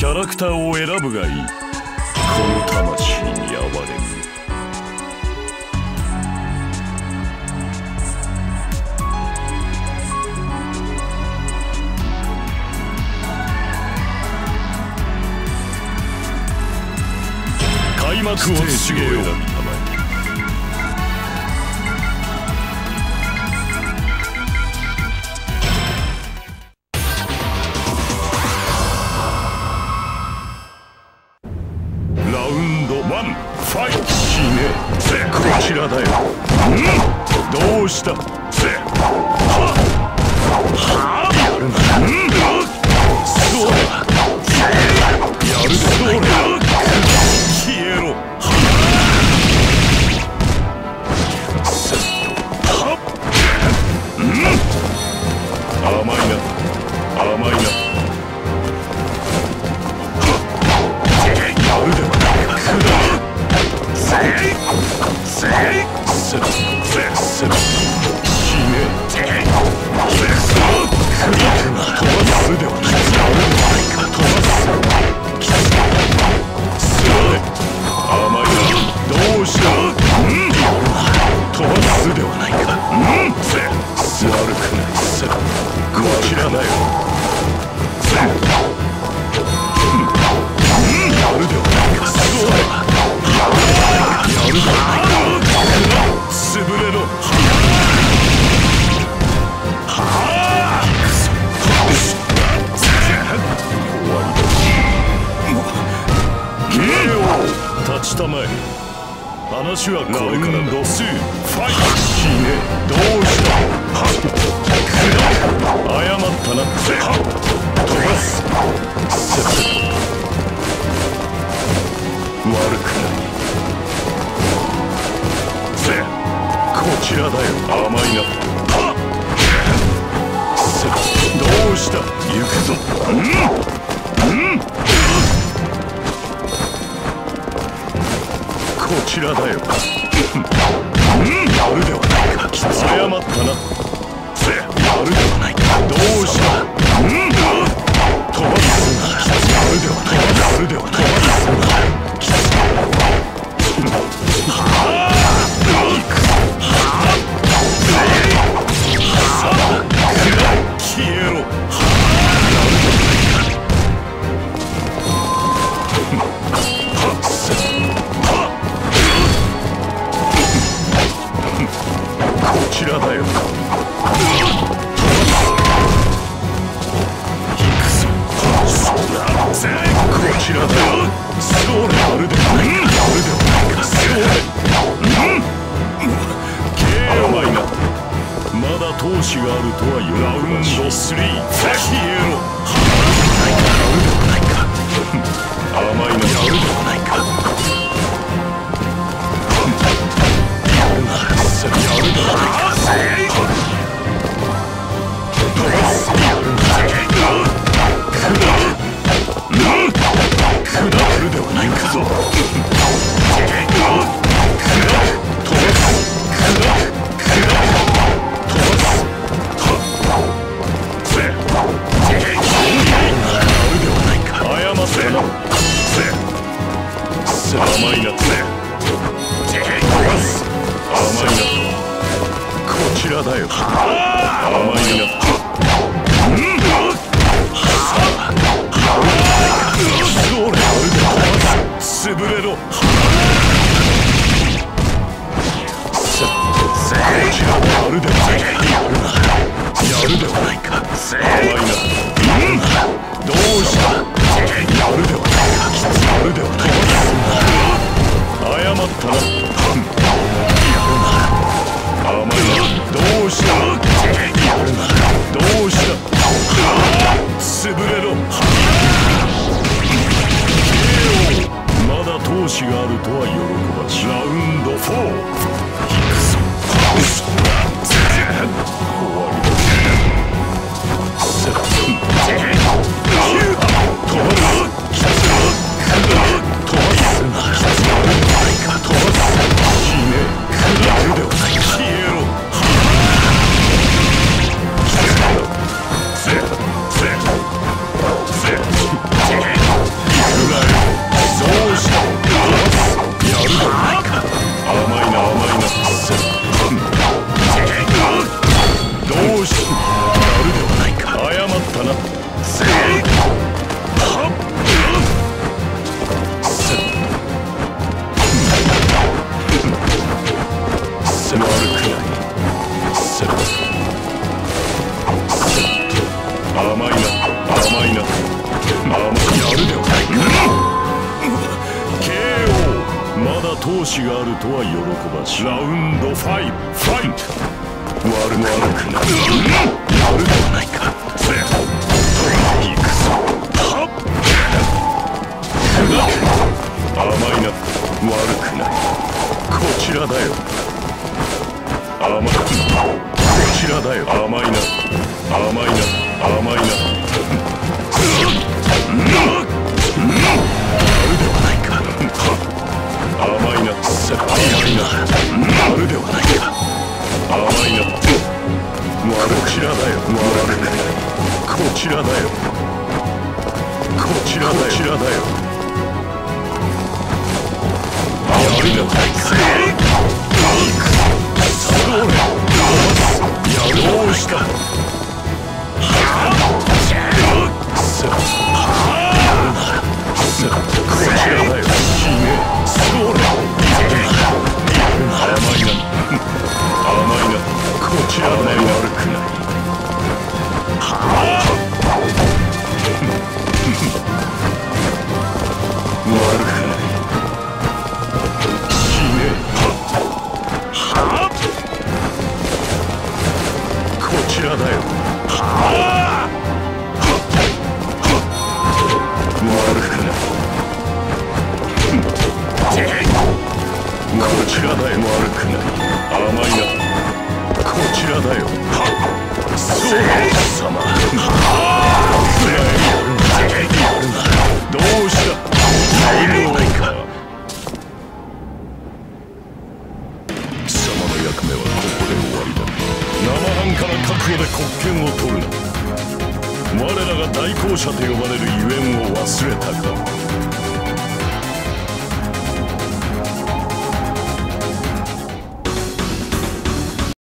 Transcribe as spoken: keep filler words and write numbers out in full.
ャラクターを選ぶがいい。この魂に哀れむ。開幕を告げよう。こちらだよ。うん、どうした。はあ、やるな。うん、そうだ。やるそうだ。消えろ。すっと。はっ。うん、甘いな。甘いな。やるではないか。せいせいするせする死ねてせするクリックが飛ばすではないやるではないか飛ばすする甘いなどうしたうんやるな飛ばすではないかうんせす悪くないするこちらだよせうんやるではないかそうだやるではないか潰れろ。はあ。終わりだ。立ちたまえ。話はこれからだ。ツーファイト。死ね。どうした。謝ったな。飛ばす。悪くない。こちらだよ。甘いな。さあどうした。行くぞ。うんうんこちらだよ。うんやるではないか。謝ったな。やるではないか。どうした。うん飛ばすな。やるではないか。やるではないか。はあ消えろ。こちらだよ。行くぞ。そうだ。こちらだよ。そうだ。やるではないか。やるではないか。そうだ。うんけー甘いな。まだ闘志があるとは言わん。ラウンドスリー消えろ。やるではないか。甘いな。やるではないか。やるな。やるではないか。飛ばす。やるな。砕く。うん砕くではないか。砕く。飛ばす。砕く。砕く。甘いな。甘いな。こちらだよ。甘いな。うんそれあるではないか。潰れろ。こちらはあるではないか。やるな。やるではないか。甘いな。うんどうした。やるではないか。やるではないか。謝ったな。やるな。甘いな。どうした。やるな。どうした。潰れろ。まだ闘志があるとは喜ばしい。ラウンドフォー。行くぞ。終わりだ。飛ばす。飛ばすな。飛ばす。死ね。やるではないか。消えろ。せせせせしがあるとは喜ばしい。ラウンドファイブファイト。悪くないやるではないか。行くぞ。甘いな。悪くない。こちらだよ。甘いな。こちらだよ。甘いな。甘いな。甘いな。やるではないか。甘いな。せっぱり甘いな。やるではないか。甘いな。こちらだよ。悪くない。こちらだよ。こちらだよ。こちらだよ。やるではないか。そうね。やるどうした。せっ。こちらだよ。姫。そうね。甘いな。甘いな。こちらだよ。悪くない。はあ。悪くない。姫。はあ。こちらだよ。はあ。悪くない。こちらだよ。悪くない。甘いな。こちらだよ。そう様。どうした。やるではないか。貴様の役目はここで終わりだ。生半可な覚悟で国権を取るな。我らが大公者と呼ばれるゆえんを忘れたか。